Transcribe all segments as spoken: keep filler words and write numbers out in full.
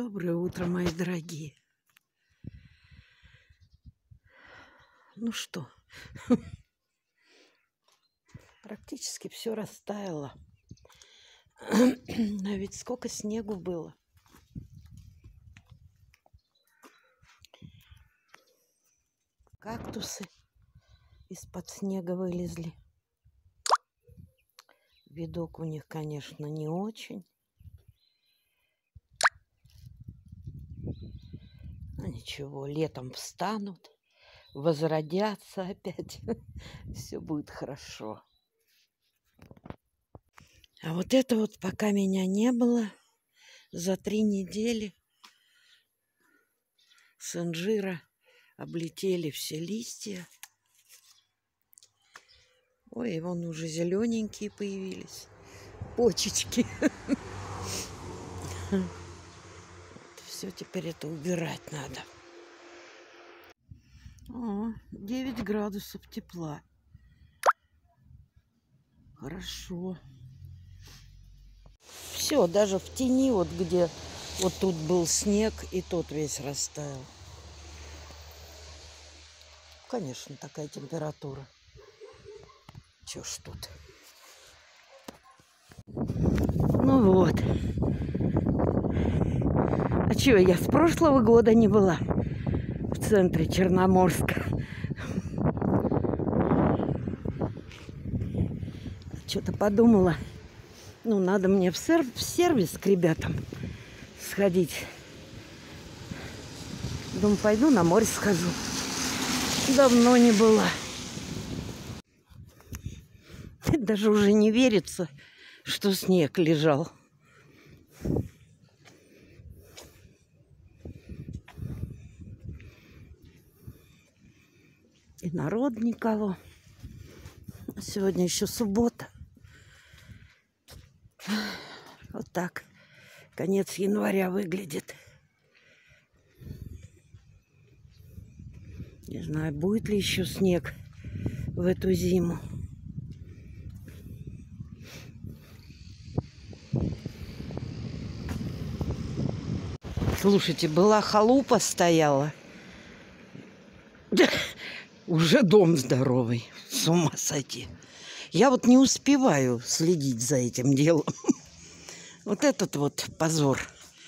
Доброе утро, мои дорогие. Ну что, практически все растаяло. А ведь сколько снегу было. Кактусы из-под снега вылезли. Видок у них, конечно, не очень. Но ничего, летом встанут, возродятся опять. Все будет хорошо. А вот это вот, пока меня не было, за три недели с инжира облетели все листья. Ой, и вон уже зелененькие появились. Почечки. Все, теперь это убирать надо. О, девять градусов тепла. Хорошо. Все, даже в тени, вот где вот тут был снег, и тот весь растаял. Конечно, такая температура. Чё ж тут? Ну вот. А чё, я с прошлого года не была в центре Черноморска. Что-то подумала. Ну, надо мне в, сер в сервис к ребятам сходить. Думаю, пойду на море схожу. Давно не была. Даже уже не верится, что снег лежал. И народ никого. Сегодня еще суббота. Вот так конец января выглядит. Не знаю, будет ли еще снег в эту зиму. Слушайте, была халупа стояла. Уже дом здоровый. С ума сойти. Я вот не успеваю следить за этим делом. Вот этот вот позор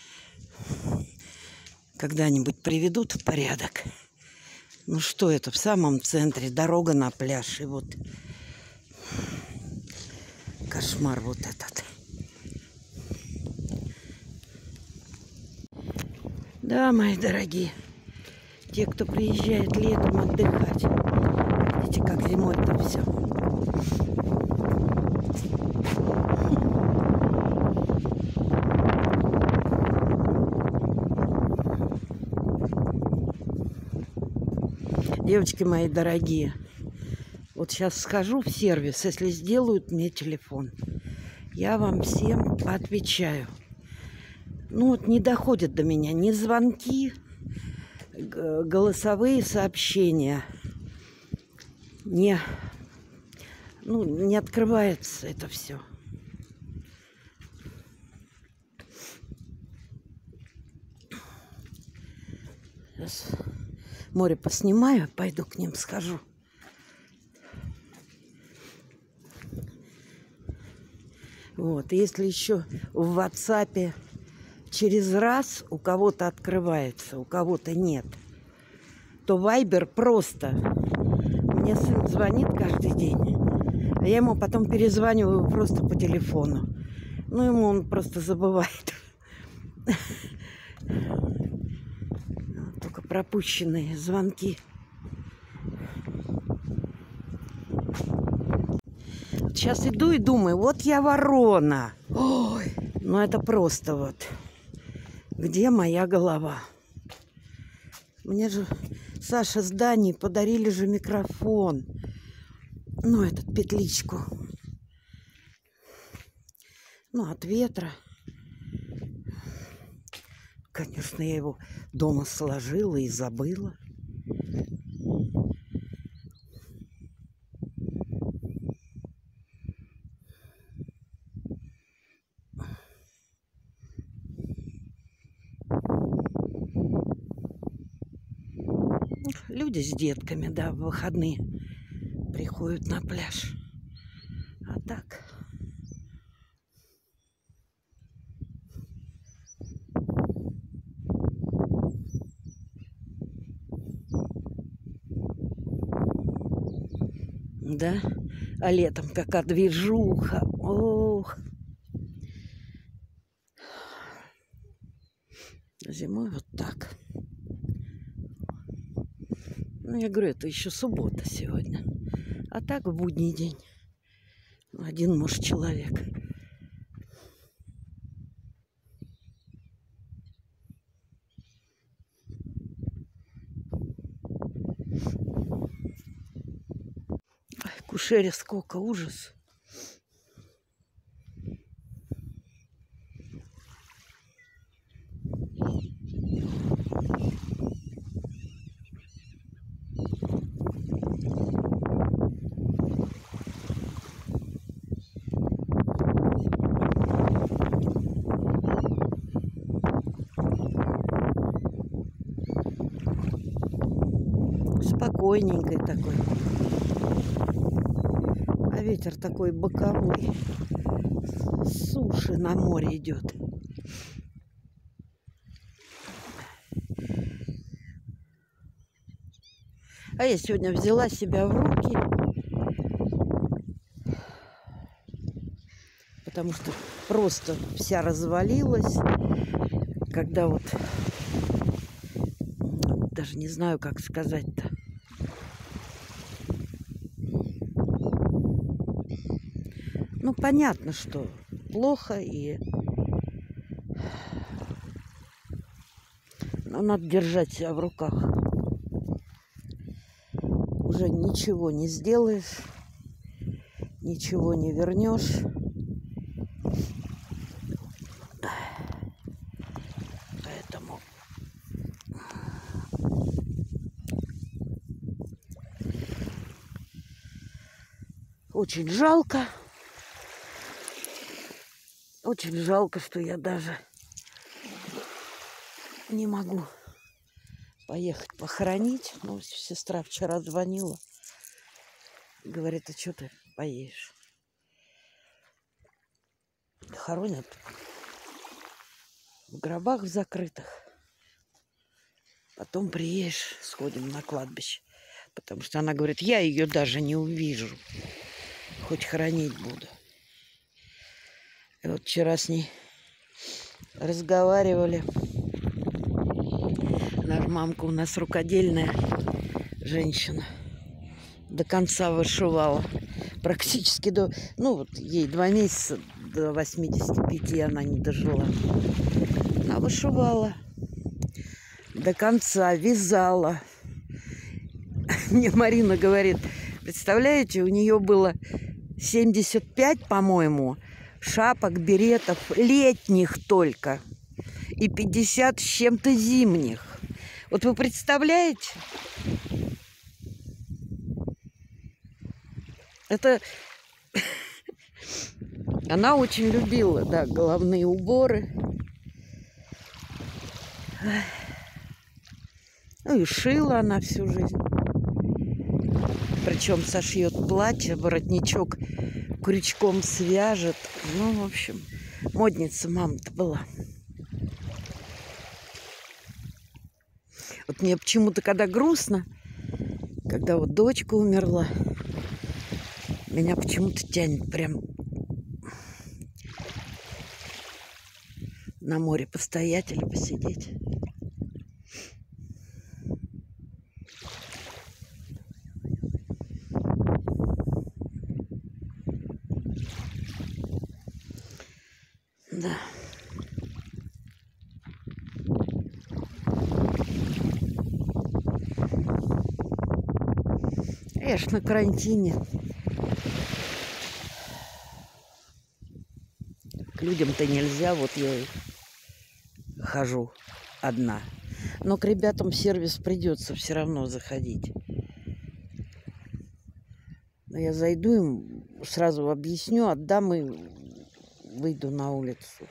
когда-нибудь приведут в порядок. Ну что это, в самом центре, дорога на пляж. И вот кошмар вот этот. Да, мои дорогие, те, кто приезжает летом отдыхать. Видите, как зимой-то все. Девочки мои дорогие, вот сейчас схожу в сервис, если сделают мне телефон, я вам всем отвечаю. Ну вот не доходят до меня ни звонки, голосовые сообщения, не, ну, не открывается это все. Сейчас море поснимаю, пойду к ним схожу. Вот, если еще в ватсапе через раз у кого-то открывается, у кого-то нет, то вайбер просто. Мне сын звонит каждый день, а я ему потом перезваниваю просто по телефону. Ну, ему он просто забывает. Только пропущенные звонки. Сейчас иду и думаю, вот я ворона. Ой, ну это просто вот. Где моя голова? Мне же Саша с Даней подарили же микрофон. Ну, этот петличку. Ну, от ветра. Конечно, я его дома сложила и забыла. Люди с детками, да, в выходные приходят на пляж. А так... Да, а летом какая движуха. Ох. Зимой вот так. Ну, я говорю, это еще суббота сегодня. А так в будний день. Один, может, человек. Ой, кушеря сколько, ужас. Спокойненький такой. А ветер такой боковой. С суши на море идет. А я сегодня взяла себя в руки, потому что просто вся развалилась, когда вот, даже не знаю, как сказать-то. Ну, понятно, что плохо, и но надо держать себя в руках. Уже ничего не сделаешь, ничего не вернешь. Поэтому очень жалко. Очень жалко, что я даже не могу поехать похоронить. Ну, сестра вчера звонила. Говорит, а что ты поедешь? Хоронят в гробах закрытых. Потом приедешь, сходим на кладбище. Потому что она говорит, я ее даже не увижу. Хоть хоронить буду. И вот вчера с ней разговаривали. Наша мамка у нас рукодельная женщина. До конца вышивала. Практически до... Ну, вот ей два месяца, до восьмидесяти пяти она не дожила. Она вышивала. До конца вязала. Мне Марина говорит, представляете, у нее было семьдесят пять, по-моему, шапок, беретов, летних только. И пятьдесят с чем-то зимних. Вот вы представляете? Это... Она очень любила, да, головные уборы. Ну и шила она всю жизнь. Причем сошьет платье, воротничок крючком свяжет. Ну, в общем, модница мама-то была. Вот мне почему-то, когда грустно, когда вот дочка умерла, меня почему-то тянет прям на море постоять или посидеть. Да. Я ж на карантине. К людям-то нельзя, вот я и хожу одна. Но к ребятам в сервис придется все равно заходить. Но я зайду им, сразу объясню, отдам и выйду на улицу.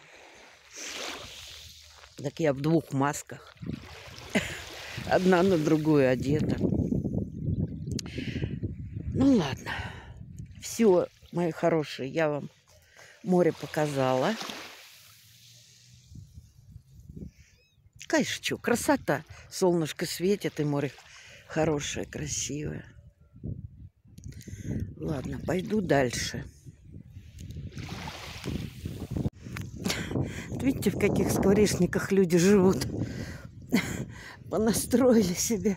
Так я в двух масках. Одна на другую одета. Ну ладно. Все, мои хорошие, я вам море показала. Конечно, что, красота. Солнышко светит, и море хорошее, красивое. Ладно, пойду дальше. Видите, в каких скворечниках люди живут. Понастроили себе.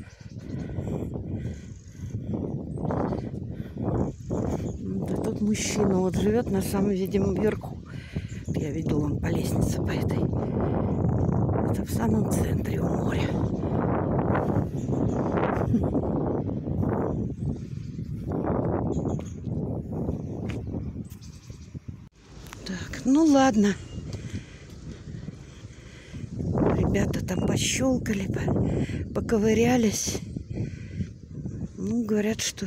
Да тут мужчина вот живет на самом, видимо, верху. Я видела, он по лестнице по этой. Это в самом центре у моря. Так, ну ладно. Ребята там пощелкали, поковырялись. Ну, говорят, что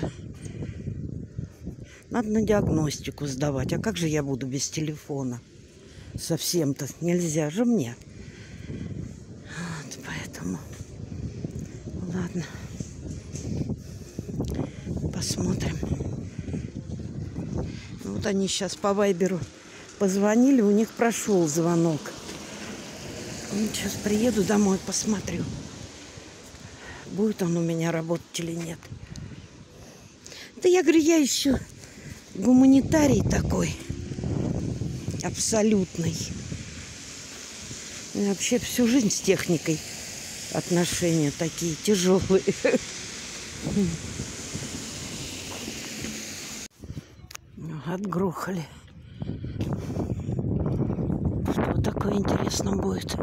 надо на диагностику сдавать. А как же я буду без телефона? Совсем-то нельзя же мне. Вот, поэтому... Ладно. Посмотрим. Вот они сейчас по вайберу позвонили, у них прошел звонок. Сейчас приеду домой, посмотрю, будет он у меня работать или нет. Да я говорю, я еще гуманитарий такой, абсолютный. И вообще всю жизнь с техникой отношения такие тяжелые. Отгрохали. Что такое интересно будет?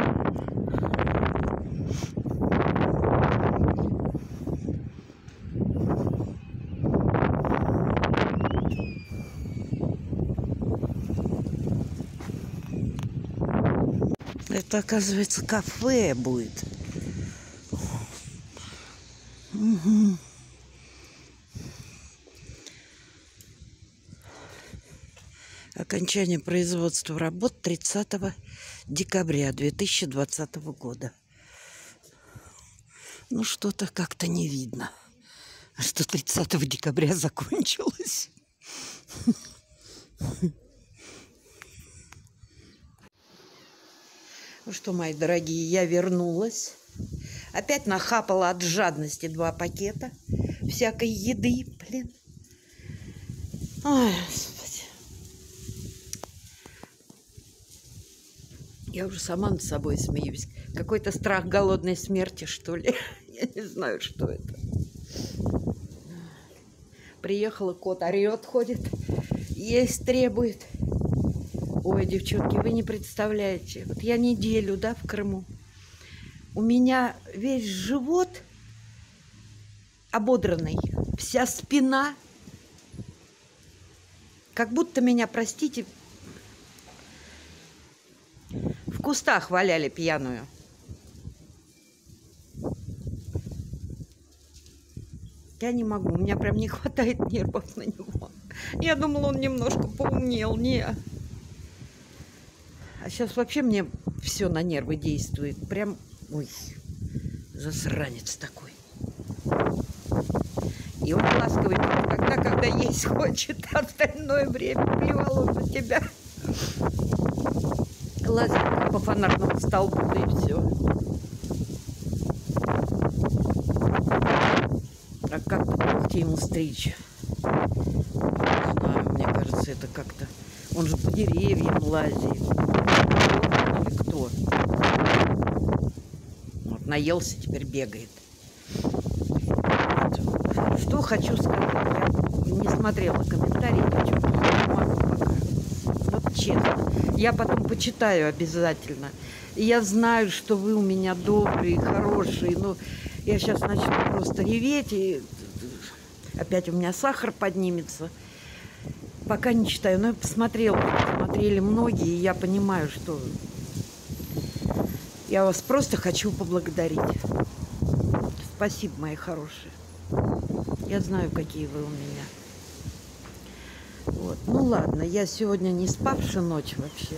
Это, оказывается, кафе будет. Угу. Окончание производства работ тридцатого декабря две тысячи двадцатого года. Ну, что-то как-то не видно, что тридцатого декабря закончилось. Ну что, мои дорогие, я вернулась. Опять нахапала от жадности два пакета всякой еды, блин. Ой, Господи. Я уже сама над собой смеюсь. Какой-то страх голодной смерти, что ли. Я не знаю, что это. Приехала, кот орет, ходит, есть требует. Ой, девчонки, вы не представляете. Вот я неделю, да, в Крыму. У меня весь живот ободранный, вся спина. Как будто меня, простите, в кустах валяли пьяную. Я не могу, у меня прям не хватает нервов на него. Я думала, он немножко поумнел, не. А сейчас вообще мне все на нервы действует. Прям, ой, засранец такой. И он ласковый тогда, когда есть хочет, а остальное время плевал он на тебя. Лазит по фонарному столбу, да и все. А как-то плохо ему стричь. Не знаю, мне кажется, это как-то... Он же по деревьям лазит. Или кто? Вот, наелся, теперь бегает. Вот. Что хочу сказать. Я не смотрела комментарии, девчонки, я не могу пока. Вот честно. Я потом почитаю обязательно. И я знаю, что вы у меня добрые, хорошие. Но я сейчас начну просто реветь, и опять у меня сахар поднимется. Пока не читаю, но я посмотрела, смотрели многие, и я понимаю, что я вас просто хочу поблагодарить. Спасибо, мои хорошие. Я знаю, какие вы у меня. Вот. Ну ладно, я сегодня не спавшая ночь вообще.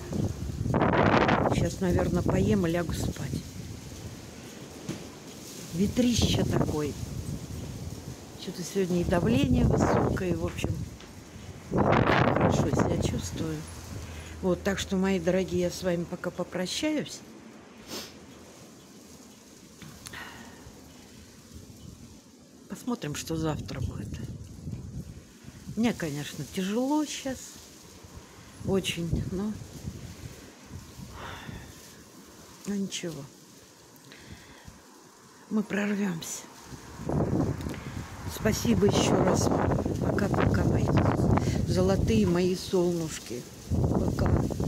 Сейчас, наверное, поем и лягу спать. ветрище такое. Что-то сегодня и давление высокое, в общем, не очень хорошо себя чувствую. Вот, так что, мои дорогие, я с вами пока попрощаюсь. Посмотрим, что завтра будет. Мне, конечно, тяжело сейчас. Очень, но... но ничего. Мы прорвемся. Спасибо еще раз. Пока-пока, мои золотые мои солнышки. Пока.